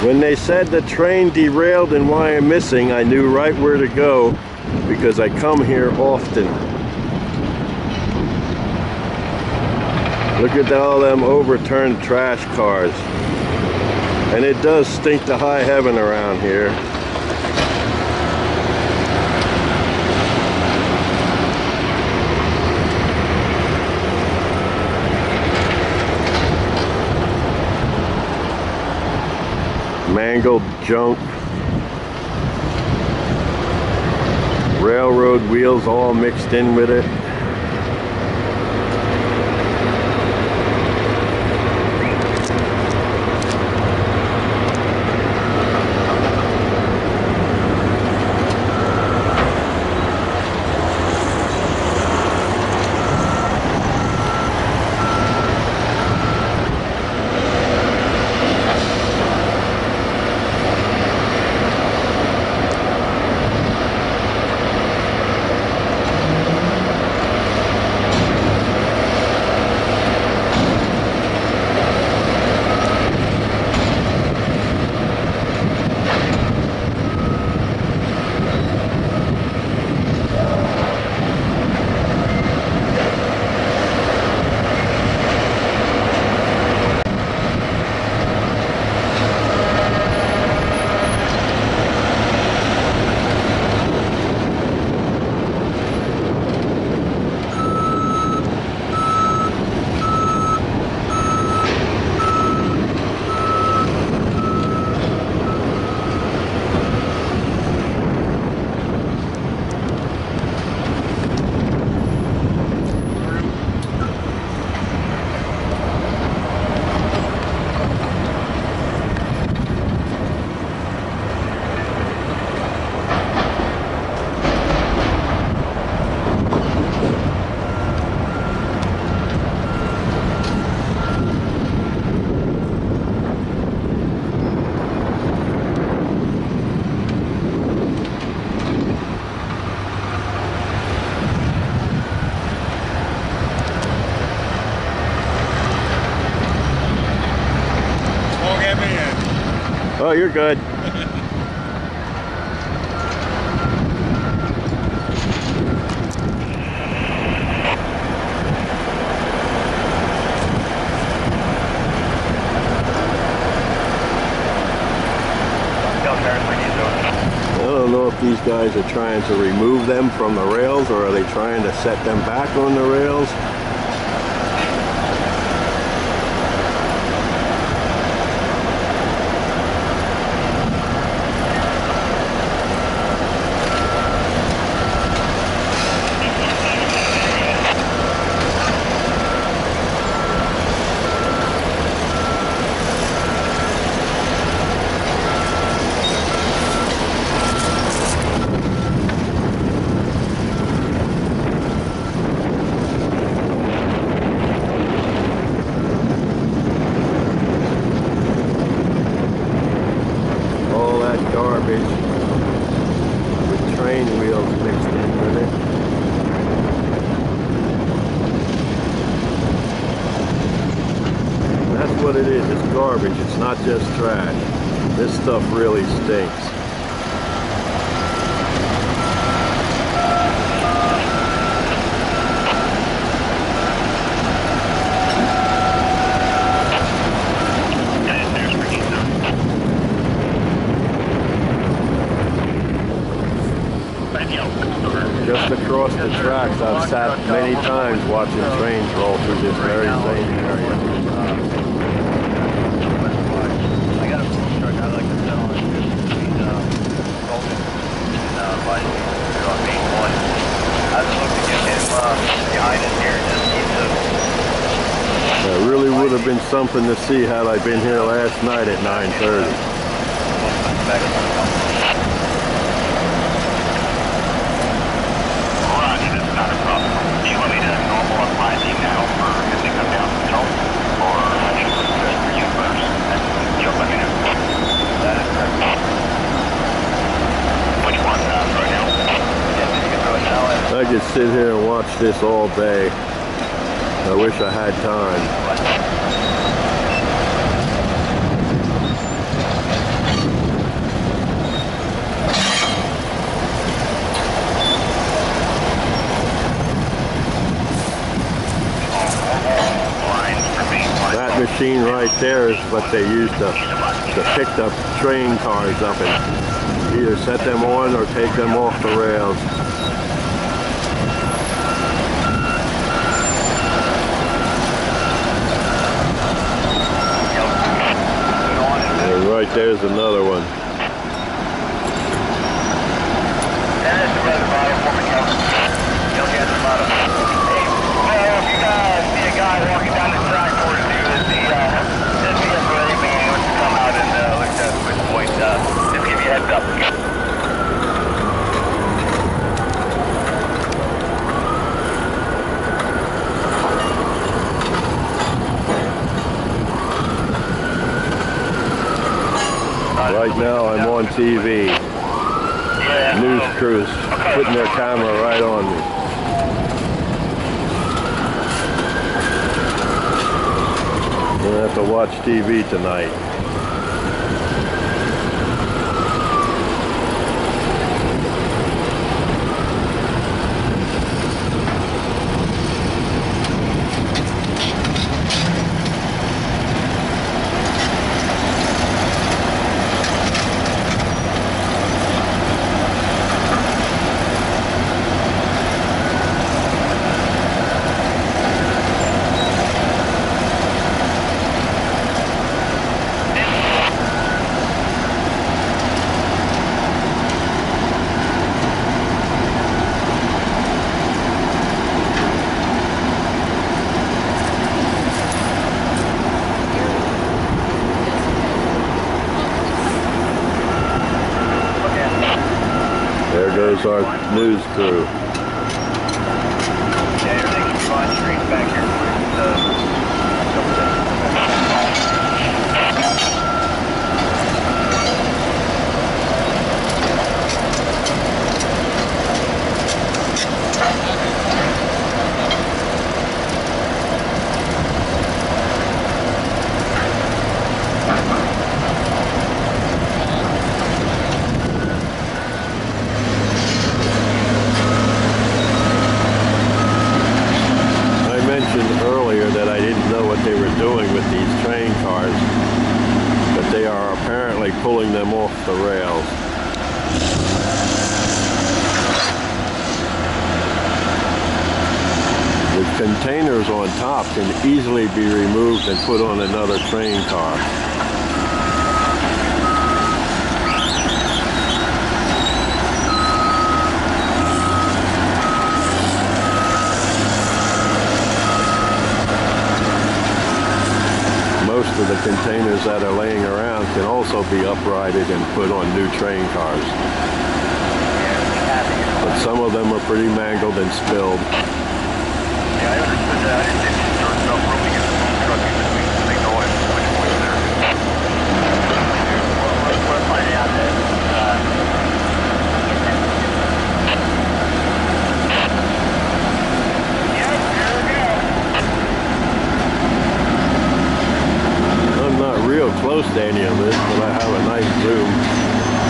When they said the train derailed in Wyomissing, I knew right where to go because I come here often. Look at all them overturned trash cars. And it does stink to high heaven around here. Mangled junk, railroad wheels all mixed in with it. Oh, you're good. I don't know if these guys are trying to remove them from the rails, or are they trying to set them back on the rails? With train wheels mixed in with it. That's what it is, it's garbage, it's not just trash. This stuff really stinks. Just across the tracks, I've sat many times watching trains roll through this very same area. I got a full truck I like to sell on between Golden and Wyomissing on main one. I'd look to get him behind us here just That really would have been something to see had I been here last night at 9:30. I could sit here and watch this all day. I wish I had time. machine right there is what they use to pick the train cars up and either set them on or take them off the rails. And right there's another one. Walking down the track towards you is the BFRA man wants to come out and look at the switch point. Just give you a heads up. Right now I'm on TV. News crews putting their camera right on me. We'll have to watch TV tonight. There goes our news crew. Yeah, everything's fine. Streets back here. Earlier that I didn't know what they were doing with these train cars, but they are apparently pulling them off the rails. The containers on top can easily be removed and put on another train car. Most of the containers that are laying around can also be uprighted and put on new train cars. But some of them are pretty mangled and spilled. Yeah, I understood that. I didn't think you started up rolling in the food truck even if we make noise which point there. We'll find out that real close to any of this, but I have a nice zoom.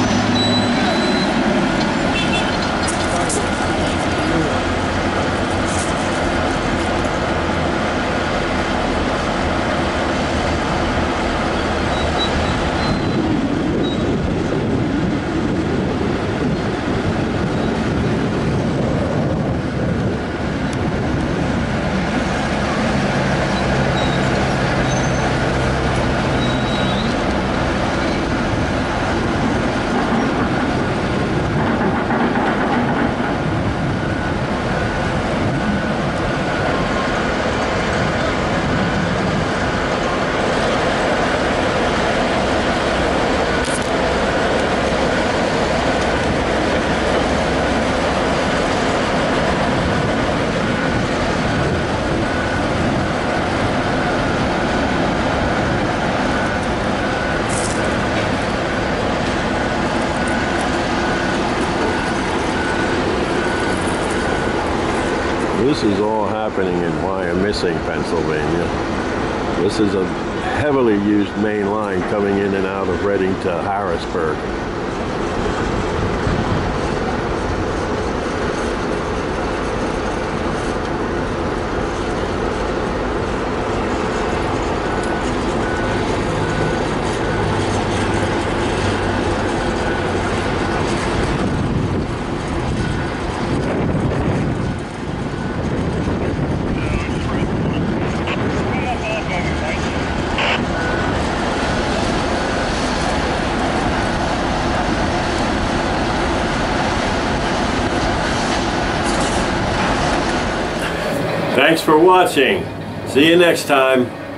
This is all happening in Wyomissing, Pennsylvania. This is a heavily used main line coming in and out of Reading to Harrisburg. Thanks for watching. See you next time.